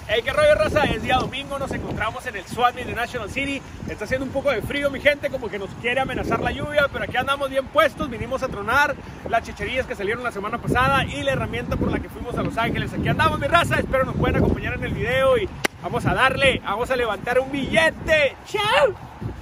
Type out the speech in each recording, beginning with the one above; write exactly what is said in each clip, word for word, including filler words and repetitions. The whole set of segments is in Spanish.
Hey, qué rollo, raza, es día domingo, nos encontramos en el Swap Meet de National City. Está haciendo un poco de frío, mi gente, como que nos quiere amenazar la lluvia, pero aquí andamos bien puestos. Vinimos a tronar las chicherías que salieron la semana pasada y la herramienta por la que fuimos a Los Ángeles. Aquí andamos, mi raza, espero nos puedan acompañar en el video y vamos a darle, vamos a levantar un billete. ¡Chao!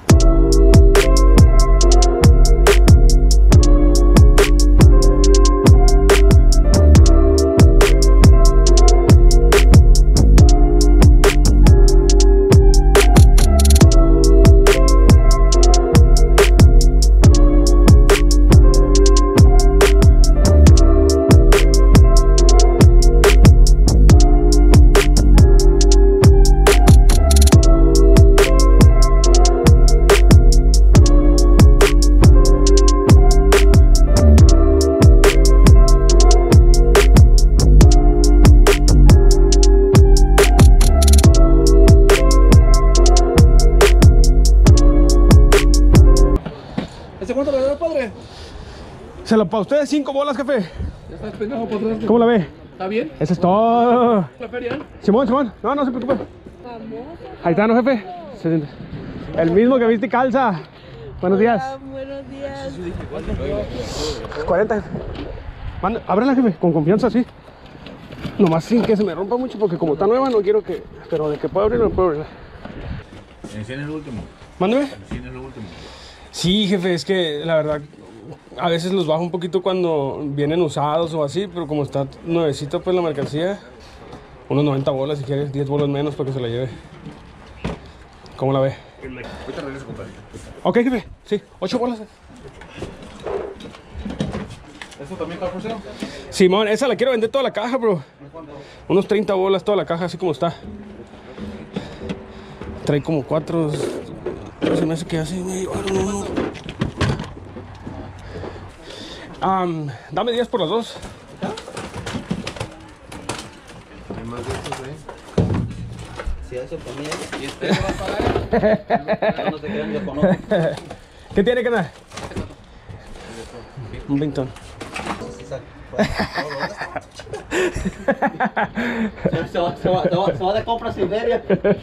¿Cuánto le da, padre? Se lo para ustedes cinco bolas, jefe. Ya estás pendejo, padre. ¿Cómo la ve? ¿Está bien? Eso es todo. ¿La feria? Simón, Simón. No, no se preocupe. Ahí está, ¿no, jefe? El mismo que viste y calza. Buenos días. Hola, buenos días. cuarenta, jefe. Manda, ábrela, jefe, con confianza, sí. Nomás sin que se me rompa mucho, porque como está nueva no quiero que... Pero de que puedo abrirla, no puedo abrirla. ¿En el último? Mándeme. ¿En el último? Sí, jefe, es que la verdad a veces los bajo un poquito cuando vienen usados o así, pero como está nuevecito pues la mercancía, unos noventa bolas si quieres, diez bolas menos para que se la lleve. ¿Cómo la ve? Ahorita regreso, compadre. Ok, jefe, sí, ocho bolas. ¿Esto también está por cero? Simón, esa la quiero vender toda la caja, bro. Unos treinta bolas toda la caja, así como está. Trae como cuatro... Se me hace que así me llevaron uno. Um, dame diez por las dos. Hay más de estos, ¿eh? Si eso también. ¿Y usted se va a pagar? No se crean, yo conozco. ¿Qué tiene que dar? Un vintón. Se va, se va, se va, se va de compras a Siberia.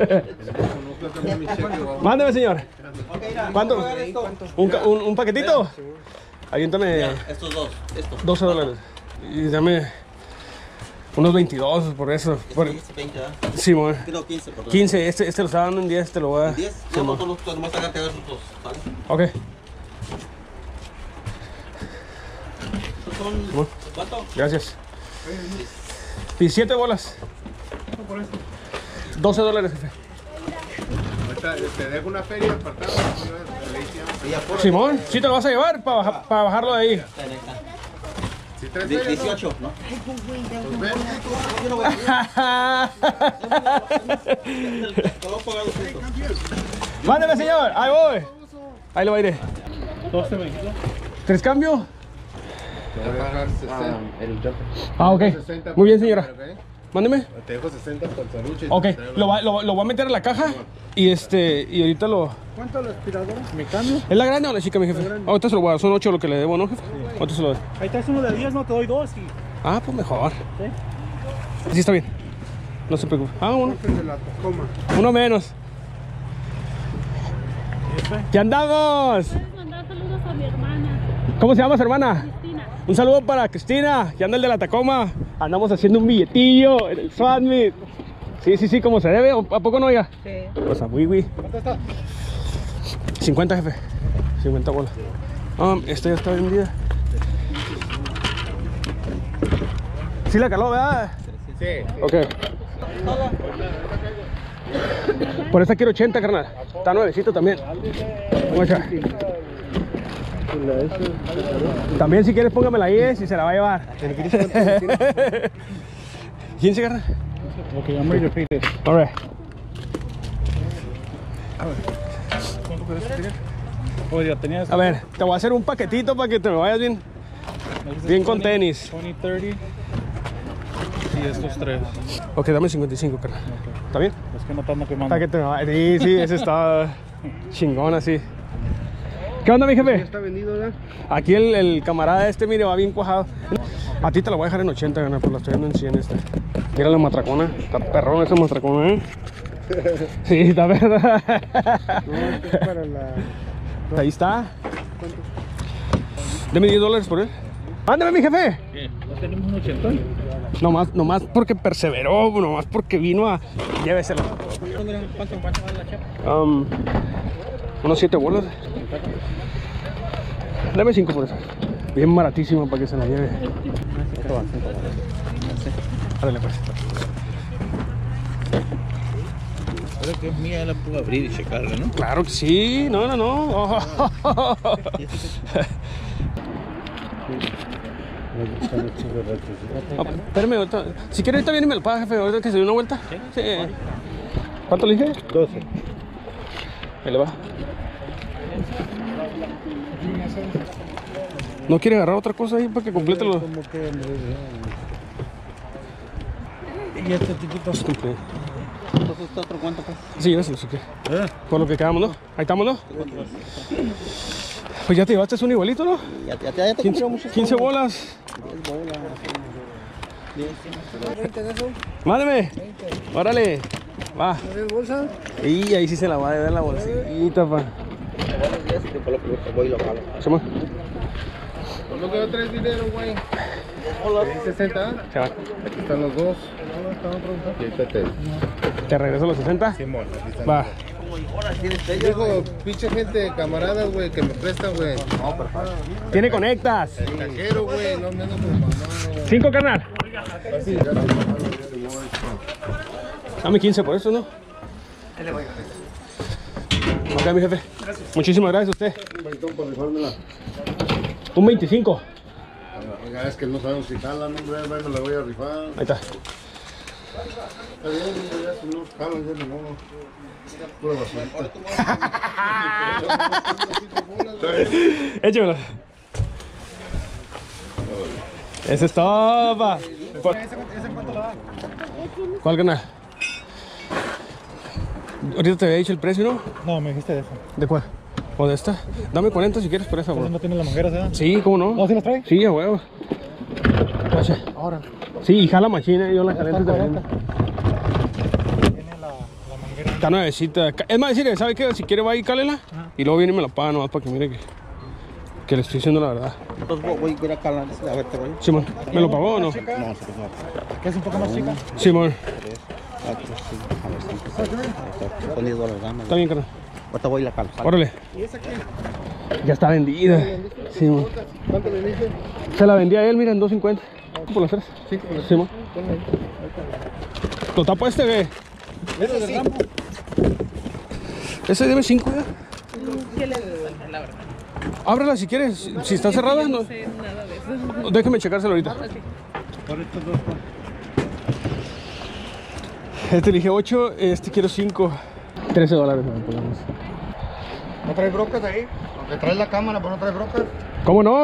Mándeme, señor. Okay, mira, ¿Cuánto? ¿cuánto pagar esto? ¿Un, ca- un, un paquetito? Aviéntame Ya, estos dos. Esto. doce dólares. Y dame unos veintidós por eso. Por... Este veinte, ¿verdad? Simón. Creo quince, perdón. quince, este, este lo está dando en diez, te lo voy a... ¿diez? No, no, no, no, nomás sacarte a ver sus dos, ¿vale? Ok. Estos son... ¿Cuánto? Gracias. diecisiete bolas. doce dólares, jefe. Ahorita te dejo una feria apartada. Sí, ya por- Simón, ¿sí te lo vas a llevar para, baja- para bajarlo de ahí? Ahí está. Si traes Die- feria, ¿no? dieciocho, ¿no? Pues ven. Yo no voy a Te voy a pagar los estos. Mándeme, señor, ahí voy. Ahí lo va a ir. ¿doce mexicanos? ¿Tres cambios? Te voy a dejar sesenta. Ah, ok. sesenta Muy bien, por señora. cámara, ¿ok? Mándeme. Te dejo sesenta por el saluche. Ok, lo, va- lo, lo voy a meter en la caja y este y ahorita lo... ¿Cuánto la aspiradora? ¿Me cambio? ¿Es la grande o la chica, mi jefe? Ahorita se lo voy a dar, son ocho lo que le debo, ¿no, jefe? Ahorita se lo doy. Ahí traes uno de diez, no te doy dos y... Ah, pues mejor. Sí, está bien. No se preocupe. Ah, uno. De la Tacoma. Uno menos. ¿Qué andamos? Puedes mandar saludos a mi hermana, ¿Cómo se llama su hermana? Cristina. Un saludo para Cristina, que anda el de la Tacoma. Andamos haciendo un billetillo en el Swap Meet. Sí, sí, sí, como se debe. ¿A poco no, oiga? Sí. Pues a muy, muy. ¿Cuánto está? cincuenta, jefe. cincuenta bolas. Ah, esta ya está vendida. Sí la caló, ¿verdad? Sí. Ok. Por esta quiero ochenta, carnal. Está nuevecito también. Vamos a echar. También si quieres póngamela ahí, eh, si se la va a llevar. ¿quién se carnal? Ok, I'm ready to pay this. All right. Oye, ya tenías... A ver, te voy a hacer un paquetito para que te me vayas bien, bien con tenis. veinte, treinta. Y estos tres. Ok, dame cincuenta y cinco, carnal. ¿Está bien? Es que no te ando quemando. Para que te me vayas. Sí, sí, ese está chingón así. ¿Qué onda, mi jefe? Ya está vendido, ¿verdad? Aquí el, el camarada este, mire, va bien cuajado. A ti te lo voy a dejar en ochenta, gana, pues la estoy dando en cien esta. Mira la matracona, está perrón esa matracona, ¿eh? Sí, está verdad. No, esto es para la... Ahí está. Deme diez dólares por él. Mándame, mi jefe. ¿Qué? ¿No tenemos un ochentón? Nomás, nomás porque perseveró, nomás porque vino a... Lléveselo. ¿Cuánto, cuánto vale la chapa? Um, unos siete bolas. Dame cinco por eso. Bien baratísima para que se la lleve. Dale pues. Creo que es mía, la puedo abrir y checarla, ¿no? Claro que sí. No, no, no. Oh. Ah, espérame, ahorita. Si quiere ahorita viene y me lo paga, jefe. Ahorita que se dio una vuelta. Sí. ¿Cuánto le dije? doce. Ahí le va. ¿No quiere agarrar otra cosa ahí para que complete los... Como que... ¿Y este chiquito? Entonces, ¿este otro cuánto, pues? Sí, lléveselo, si quiere. ¿Eh? Por lo que quedamos, ¿no? Ahí estamos, ¿no? Pues ya te llevaste un igualito, ¿no? Ya, ya, ya te quince, compré muchos. quince bolas. diez bolas. Mándeme. Órale. Va. ¿Tienes bolsa? Y ahí sí se la va a deber la bolsita, pa. Voy y lo jalo. Chama. ¿Cómo que no traes dinero, güey? sesenta. Se va. Aquí están los dos. Y ahorita te... ¿Te regreso los sesenta? Simón, aquí están. Va. Digo, pinche gente, camaradas, güey, que me prestan, güey. Tiene conectas. El cajero, güey, no me ando con mamá. Cinco, carnal. Así, ya no. Dame quince por eso, ¿no? Ok, mi jefe. Muchísimas gracias a usted. Un veinticinco. Oiga, es que no sabemos si jalan, hombre, me la voy a rifar. Ahí está. Está bien, hombre, ya si no jalan, ya ni modo. Pura basurita. Échemelo. Ese es todo, pa. ¿Cuál canal? Ahorita te había dicho el precio, ¿no? No, me dijiste de eso. ¿De cuál? ¿O de esta? Dame cuarenta si quieres por esa, Entonces bro. no tiene las mangueras, ¿verdad? Sí, ¿cómo no? ¿No, sí las trae? Sí, a huevo. Gracias. Ahora. Sí, y jala machina, yo la caliento Está también. Tiene la, la manguera. Está nuevecita. Es más, decirle, ¿sabe qué? Si quiere va y cálela. Y luego viene y me la paga nomás para que mire que, que le estoy diciendo la verdad. Entonces voy a ir a calar, a ver, te voy. Simón, ¿me lo pagó o no? No, sí, no. ¿Qué es un poco más chica? Simón, cuatro, cinco, a ver, cinco, seis, con diez dólares, dame. está bien, carnal. Ahorita voy a ir a calar. Órale. Ya está vendida. Simón. ¿Cuánto le dije? Se la vendí a él, mira, en dos cincuenta. Por las tres. Cinco por las Simón. ¿Lo tapo este, güey? ¿Ese del rampo? Ese debe cinco, ya. ¿Qué le falta, la verdad? Ábrela si quieres. Si, si está cerrada, Yo no. no sé nada de eso. Déjeme checárselo ahorita. Ok. Por estos dos. Este elige ocho, este quiero cinco. trece dólares, me ponemos. ¿No traes brocas ahí? Aunque traes la cámara, pero no traes brocas. ¿Cómo no?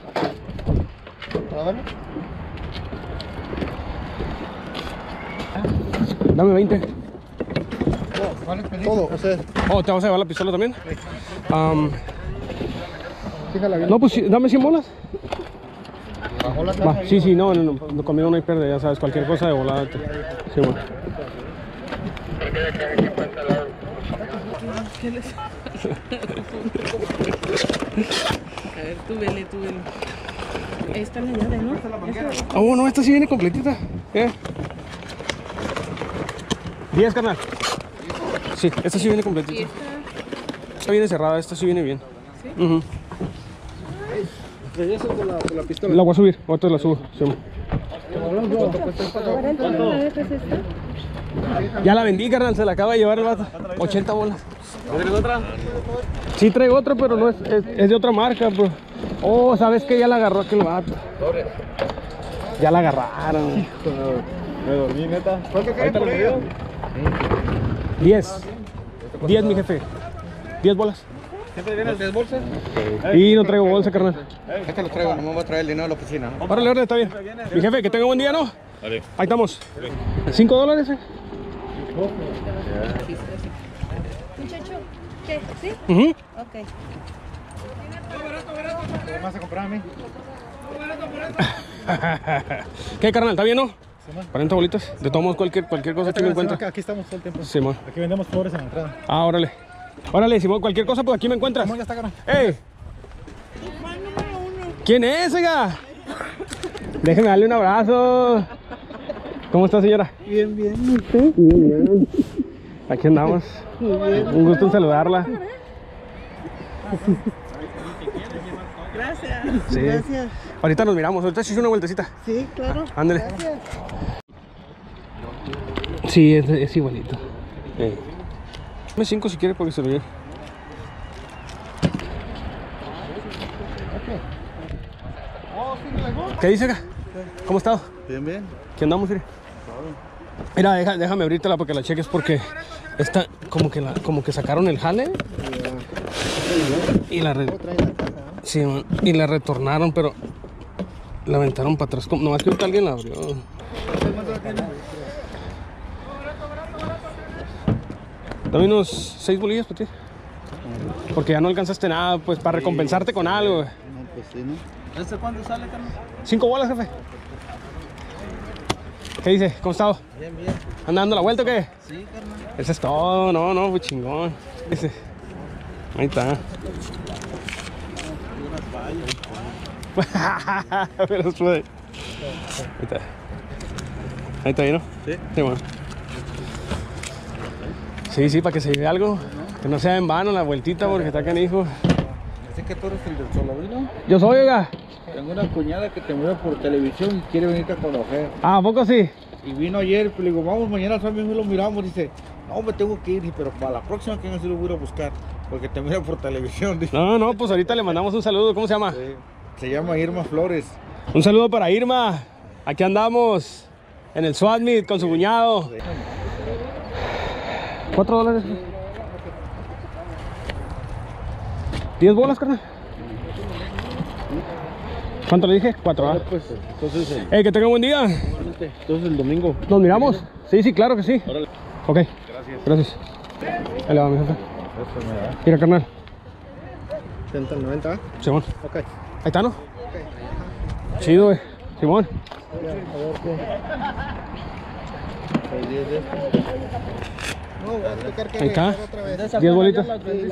A ver. Dame veinte. Todo, o sea, Oh, ¿te vas a llevar la pistola también? Um, fíjala bien. no, pues sí, dame cien bolas. Bajó la Va, caja ahí. sí, sí, no, no, no, conmigo no hay pérdida, ya sabes, cualquier cosa de volada. te- Sí, bueno. ¿Qué les A ver, tú vele, tú vele. Esta es la llave, ¿no? Esta- Ah, oh, no, esta sí viene completita. ¿Eh? diez, carnal. Sí, esta sí viene Y completita. esta, Esta viene cerrada, esta sí viene bien. ¿sí? Ujú. Regresa con la, con la pistola. La voy a subir, ahorita la subo. Sí. ¿Cuánto cuesta esta? ¿cuánto es esta? Ya la vendí, carnal, se la acaba de llevar el vato. ochenta bolas. ¿Tienes otra? Sí, traigo otra, pero no es, es, es de otra marca, bro. Oh, ¿sabes qué? Ya la agarró aquel vato. Ya la agarraron. Me dormí, neta. ¿Cuánto quieren por ella? diez. diez, mi jefe. diez bolas. ¿Siempre vienes de bolsas? Y no traigo bolsa, carnal. Este lo traigo, no me voy a traer el dinero a la oficina. Órale, órale, está bien. Mi jefe, que tenga buen día, ¿no? Vale. Ahí estamos. ¿Cinco dólares? Eh? Muchacho, ¿qué? ¿Sí? Ujú. Ok. ¿Qué vas a comprar a mí? ¿Qué, carnal? ¿Está bien, no? Simón. cuarenta bolitas. De todos modos, cualquier, cualquier cosa aquí me encuentra. Aquí estamos todo el tiempo. Simón. Aquí vendemos flores en la entrada. Ah, órale. Órale, Simón, cualquier cosa, pues aquí me encuentras. Simón, ya está, cara. ¡Ey! ¿Quién es, oiga? Déjeme darle un abrazo. ¿Cómo está, señora? Bien, bien. Bien, bien. Aquí andamos. Un gusto en saludarla. Gracias. Sí. Gracias. Ahorita nos miramos. Ahorita sí hice una vueltecita. Sí, claro. Ah, ándale. Sí, es, es igualito. Eh. Dame cinco si quiere porque se lo lleve. ¿Qué dice acá? ¿Cómo está? Bien, bien. ¿Qué andamos, mire? Mira, deja, déjame abrírtela para que la cheques porque esta, como que la, como que sacaron el jale y la re, sí, man, y la retornaron, pero la aventaron para atrás. Nomás que ahorita alguien la abrió. Dame unos seis bolillas para ti. Porque ya no alcanzaste nada, pues para recompensarte con algo. No, pues sí, ¿no? ¿Desde cuándo sale, carnal? Cinco bolas, jefe. ¿Qué dice? ¿Cómo está? Bien, bien. ¿Anda dando la vuelta o qué? Sí, carnal. Eso es todo, no, no, pues chingón. Ese. Ahí está. Pero suave. Ahí está. Ahí está, ¿no? Sí. Sí, bueno. Sí, sí, para que se lleve algo. Que no sea en vano la vueltita porque está canijo. Dicen que tú eres el del sobrino. Yo soy, oiga. Tengo una cuñada que te mira por televisión y quiere venirte a conocer. Ah, ¿a poco sí? Y vino ayer, pues le digo, vamos mañana al mismo lo miramos. Dice, no, me tengo que ir, dice, pero para la próxima que no se lo voy a ir a buscar. Porque te mira por televisión. Dice. No, no, pues ahorita le mandamos un saludo. ¿Cómo se llama? Sí. Se llama Irma Flores. Un saludo para Irma. Aquí andamos en el SWAT Meet con su cuñado. Cuatro dólares. Diez bolas, carnal. ¿Cuánto le dije? Cuatro, ¿ah? Pues, entonces, el, Eh, que tenga un buen día. entonces el domingo. ¿Nos miramos? Sí, sí, claro que sí. Órale. Ok. Gracias. Gracias. Ahí le va, mi jefe. Eso me da. Mira, carnal. ciento noventa. Simón. Ok. Ahí está, ¿no? Chido, güey. Simón. A ver qué. Hay diez de estos. No, voy a explicar que Ahí está. otra vez. Diez bolitas.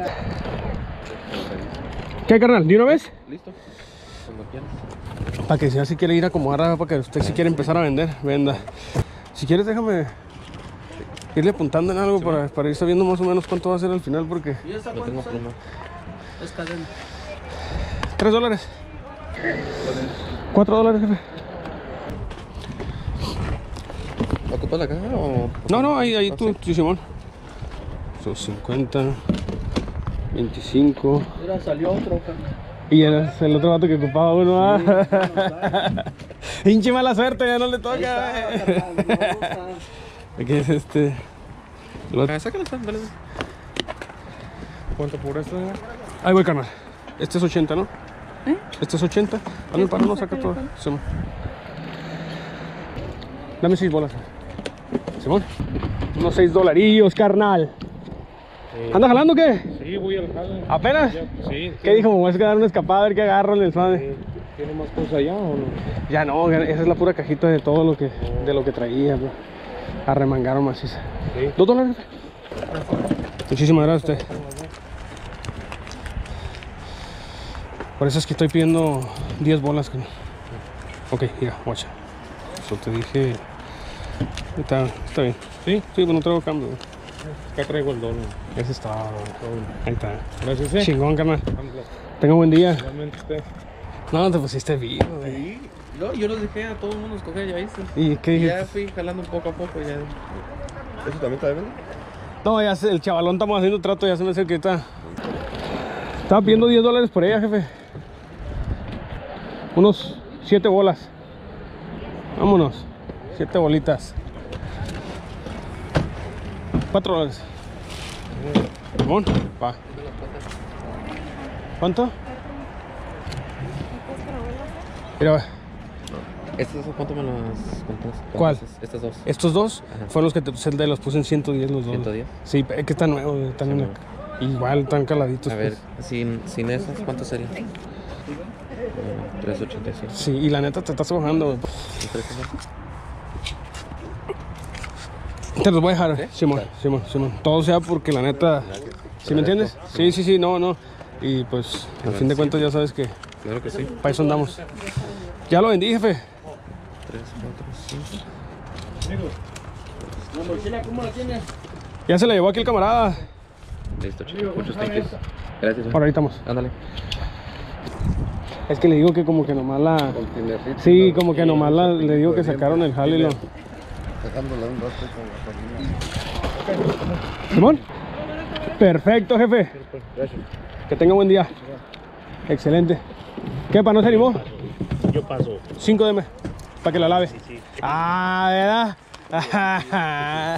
¿Qué, carnal? ¿De una vez? Listo. Cuando quieras. Para que si si quiere ir a acomodar, para que usted si quiere empezar a vender, venda. Si quieres, déjame irle apuntando en algo para, para ir sabiendo más o menos cuánto va a ser al final, porque... ¿Y esa cuánto sale? Es cadena. Tres dólares. Cuatro dólares, jefe. ¿Ocupas la caja o...? No, no, ahí, ahí tú, sí, Simón. Son cincuenta, veinticinco. Mira, salió otro, carnal. Y el, el otro vato que ocupaba uno, ¿ah? Hinche mala suerte, ya no le toca. Aquí es este. Lo... Ah, sácala, dale. ¿Cuánto por esto? Ahí voy, carnal. Este es ochenta, ¿no? ¿Eh? Este es ochenta. Dame para no saca todo. Simón. Dame seis bolas. Simón. Unos seis dolarillos, carnal. ¿Anda jalando o qué? Sí, voy al jale. ¿Apenas? Sí. ¿Qué dijo? Me voy a dar una escapada a ver qué agarro en el suave. ¿Tiene más cosas allá o no? Ya no, esa es la pura cajita de todo lo que, de lo que traía, bro. Arremangaron maciza. Sí. ¿Dos dólares? Muchísimas gracias a usted. Por eso es que estoy pidiendo diez bolas. Ok, mira, guacha. Eso te dije. Está, está bien. ¿Sí? Sí, pues no traigo cambio. Acá traigo el dólar. Ese está. Ahí está. Gracias, eh. Chingón, carnal. Tenga un buen día. Igualmente usted. No, te pusiste vivo, güey. Sí. Yo, yo los dejé a todo el mundo escoger, ya viste. ¿Y qué Y dijiste? ya fui jalando poco a poco, ya. ¿Eso también está bien? No, ya sé, el chavalón estamos haciendo trato, ya se me hace que está. Estaba pidiendo diez dólares por ella, jefe. Unos siete bolas. Vámonos. siete bolitas. cuatro dólares. Simón, va. ¿Cuánto? Mira, ¿Estas cuánto me las contaste? ¿Cuál? Estas dos. estos dos Ajá. fueron los que te puse, de los puse en ciento diez los dos. ¿ciento diez? Sí, es que están nuevos, están en la- igual, están caladitos. A ver, pues. sin, sin esas, ¿cuánto sería? tres ochenta y seis. Sí, y la neta te estás bajando. Te los voy a dejar, ¿sí? Simón, claro. Simón, Simón. Todo sea porque la neta... ¿Sí me entiendes? Sí, sí, sí, no, no. Y pues, al fin de cuentas ya sabes que... Claro que sí. Para eso andamos. Ya lo vendí, jefe. tres, cuatro, cinco. ¿La mochila cómo la tienes? Ya se la llevó aquí el camarada. Listo, chicos. Muchos thank Gracias. Por ahí estamos. Ándale. Es que le digo que como que nomás la... Sí, como que nomás la... Le digo que sacaron el jale y lo... Sacándola un rato con la familia. ¿Simón? Perfecto, jefe. Gracias. Que tenga buen día. Excelente. ¿Qué, pa? ¿No se animó? Yo paso. cinco de M. Para que la lave. Sí, sí. Ah, ¿verdad?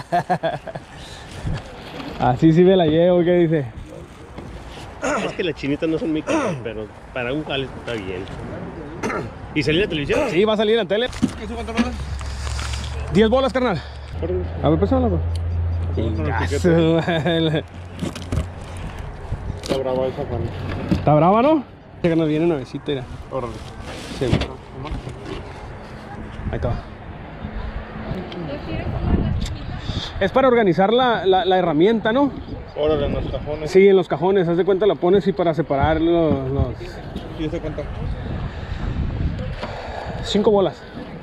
Así sí me la llevo, ¿qué dice? Es que las chinitas no son muy caras, pero para un jale está bien. ¿Y salir en la televisión? Sí, va a salir en la tele. ¿Eso cuánto vale? diez bolas, carnal. A ver, pésala, pues. Está brava esa pan. Está brava, ¿no? Que nos viene nuevecita, mira. Órale. Sí. Ahí está. Es para organizar la, la, la herramienta, ¿no? Órale, en los cajones. Sí, en los cajones. Haz de cuenta, la pones y para separar los... los... ¿Y eso cuánto? Cinco bolas.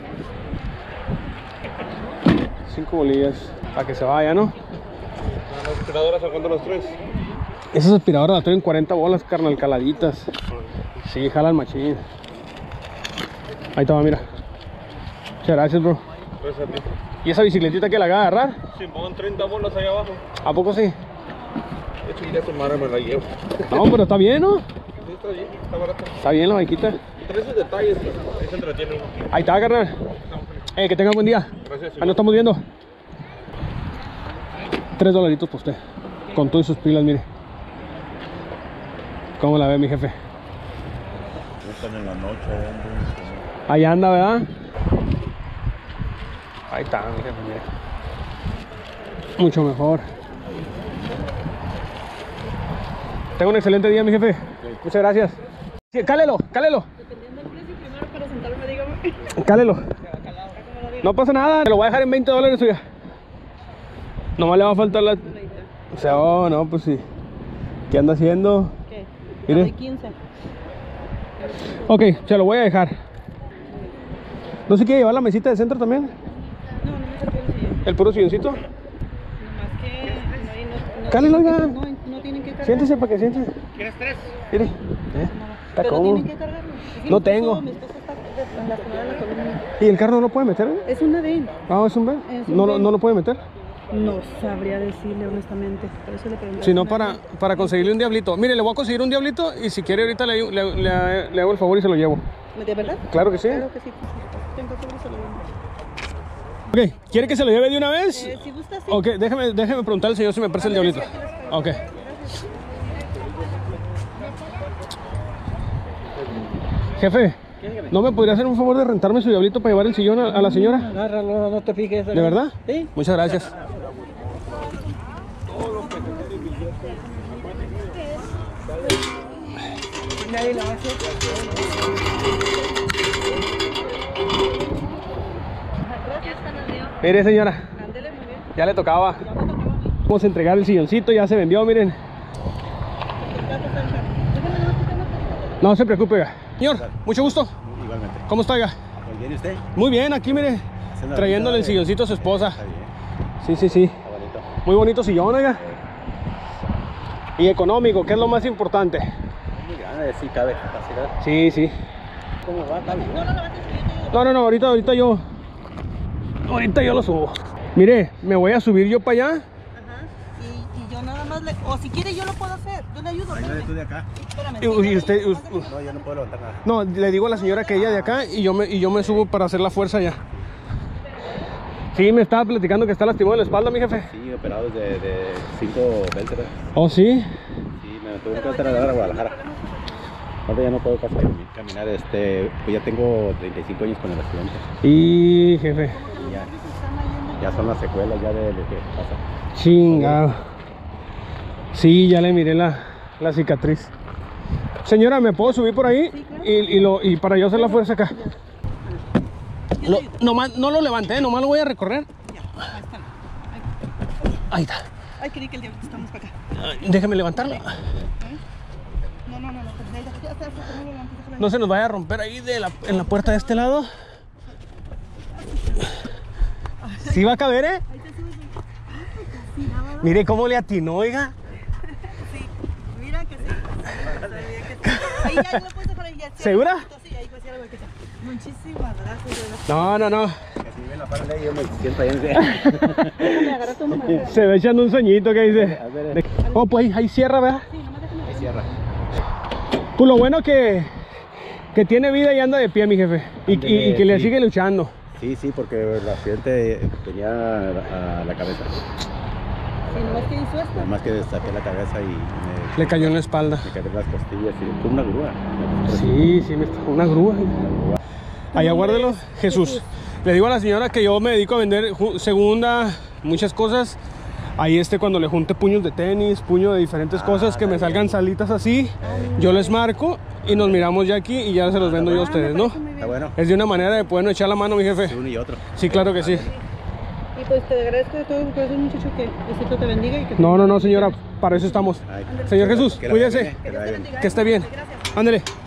Cinco bolillas. Para que se vaya, ¿no? ¿Las aspiradoras a cuánto los tres? Esas aspiradoras las traen cuarenta bolas, carnal, caladitas. Sí, jala el machín. Ahí está, mira. Muchas gracias, bro. Gracias a ti. ¿Y esa bicicletita que la haga agarrar? Sí, pongan treinta bolas ahí abajo. ¿A poco sí? De hecho, ya tu madre me la llevo. No, pero está bien, ¿no? Sí, está bien, está barata. Está bien la vaquita. Trae esos detalles, pero ahí se entretiene uno. Ahí está, carnal. Eh, que tenga buen día. Gracias. Ahí nos estamos viendo. Tres dolaritos por usted. Con todas sus pilas, mire. ¿Cómo la ve, mi jefe? Están en la noche. Ahí anda, ¿verdad? Ahí está, mi jefe, mire. Mucho mejor. Tenga un excelente día, mi jefe. Muchas gracias. Sí, cálelo, cálelo. Dependiendo del precio, primero para sentarme, dígame. Cálelo. No pasa nada, te lo voy a dejar en veinte dólares suya. Nomás le va a faltar la... O sea, oh, no, pues sí. ¿Qué anda haciendo? ¿Qué? Mire. De quince. Ok, se lo voy a dejar. ¿No se quiere llevar la mesita de centro también? No, no me sirve el sillón. ¿El puro silloncito? Nomás que no, hay- no, no, Cálelo, tienen oiga. que- no, no tienen que cargar. Siéntese para que siéntese. ¿Quieres tres? Mire. Eh, Está Pero cómodo. tienen que cargarlo. Es que No mi esposo- tengo. Mi esposo está de- en la zona de la columna. ¿Y el carro no lo puede meter? eh? Es una de él. Ah, es un B. Es un ¿No, lo- B. ¿No lo puede meter? No sabría decirle honestamente. Por eso le pregunté. Si no, para, para conseguirle un diablito. Mire, le voy a conseguir un diablito y si quiere ahorita le, le, le- le hago el favor y se lo llevo. ¿De verdad? Claro que sí. Claro que sí. Tengo todo, se lo doy. Ok, ¿quiere que se lo lleve de una vez? Eh, si gusta, sí. Ok, déjeme, déjeme preguntar al señor si me presta el diablito. Ok. Jefe, ¿no me podría hacer un favor de rentarme su diablito para llevar el sillón a, a la señora? Agárralo, no te fijes. ¿De verdad? Sí. Muchas gracias. Nadie lo va a hacer. Mire, señora, Ándele, muy bien. ya le tocaba. Vamos a entregar el silloncito, ya se vendió, miren. No se preocupe, oiga. Señor, mucho gusto. Igualmente. ¿Cómo está, oiga? ¿Muy bien usted? Muy bien, aquí, mire. Haciendo Trayéndole el ahorita, silloncito a su esposa. Está bien. Sí, sí, sí. Está bonito. Muy bonito sillón, oiga. Y económico, que es lo más importante. Muy grande, sí cabe capacidad. Sí, sí. ¿Cómo va? ¿Está bien? No, no, no, ahorita, ahorita yo. Ahorita yo lo subo. Mire, me voy a subir yo para allá. Ajá. Y, y yo nada más le. O si quiere, yo lo puedo hacer. Yo le ayudo. Ay, no, espérame. tú de acá. Espérame. Y, y usted. u- u- No, yo no puedo levantar nada. no, le digo a la señora que ella de acá y yo me, y yo me subo para hacer la fuerza allá. Sí, me estaba platicando que está lastimado en la espalda, mi jefe. Sí, operado desde de cinco vértebras. Oh, sí. Sí, me tuve que trasladar a Guadalajara. Ahora ya no puedo casi cami- caminar, este, pues ya tengo treinta y cinco años con el accidente. Y jefe. Y ya, ya son las secuelas ya de lo que pasa. Chingado. Sí, ya le miré la, la cicatriz. Señora, ¿me puedo subir por ahí? Sí, claro. Y, y, lo, y para yo hacer la fuerza acá. Lo, nomás, no lo levanté, nomás lo voy a recorrer. Ya, ahí está. Ahí está. Ay, creí que el diablo estamos para acá. Ay, déjame levantarlo. No, no, no, no. Pues, ya, ya, ya, ya, ya, ya, ya. No se nos vaya a romper ahí de la, en la puerta de este lado. ¿Sí va a caber, eh? Ahí te subes. Sí, nada más. Mire cómo le atinó, oiga. Sí, mira que sí. Ahí ya lo puedes dejar ahí. Ya, sí, ¿Segura? Sí, ahí pues ya lo voy a quitar. Muchísimas gracias, de verdad. No, no, no. Si ven la parada yo me siento ahí en Me agarraste una manera. Se ve echando un sueñito que dice. A ver, Oh, pues ahí, ahí cierra, ¿verdad? Sí, nomás déjame. ahí cierra. Pues lo bueno que, que tiene vida y anda de pie, mi jefe. Y, y- y que le Sí. sigue luchando. Sí, sí, porque el accidente venía a la cabeza. Sí, nomás que hizo esto. Nada más que saqué la cabeza y me, Le cayó en la espalda. me quebré las costillas y con una grúa. Sí, sí, me una grúa. Ahí aguárdelo, Jesús. Le digo a la señora que yo me dedico a vender ju- segunda, muchas cosas. Ahí este cuando le junte puños de tenis, puño de diferentes Ah, cosas que me está salgan bien. salitas así, yo les marco y nos miramos ya aquí y ya se los vendo yo a ustedes, ¿no? Está bueno. Es de una manera de podernos echar la mano, mi jefe. Uno y otro. Sí, claro que sí. Y pues te agradezco de todo mi corazón, muchacho, que Diosito te bendiga y que No, no, no, señora, para eso estamos. Ay, Señor Jesús, que la cuídese. bendiga, que la bendiga. Que esté bien. Ándele.